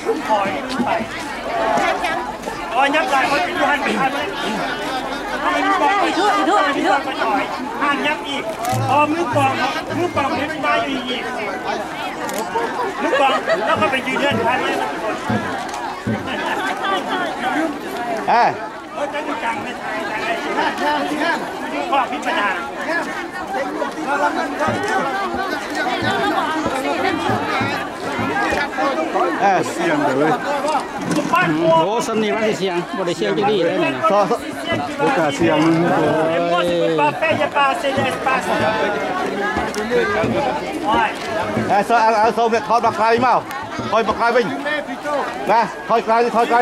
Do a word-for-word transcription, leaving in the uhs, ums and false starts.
ถอยไปอ๋อยับไหลคนเป็นยูฮันเป็นพันเลยถ้าไม่มีบอลไปช่วยถ้าไม่มีบอลไปถอยห่างยับอีกพอมือกองมือกองเล่นได้อีกมือกองแล้วก็ไปยืนเล่นพันเลยเอ้เออจะอยู่กลางไม่ใช่แต่ไอ้ห้าห้าห้าข้อพิจารณาเออเสียงเลยโอ้สำนีว่าเสียงบ่ได้เสียงจังดีเลยนี่นะซอโอกาสเสียงเออซอเอาเอาโซ่เม็ดทอดมาไกลมั้งคอยมาไกลวิ่งนะคอยไกลคอยไกล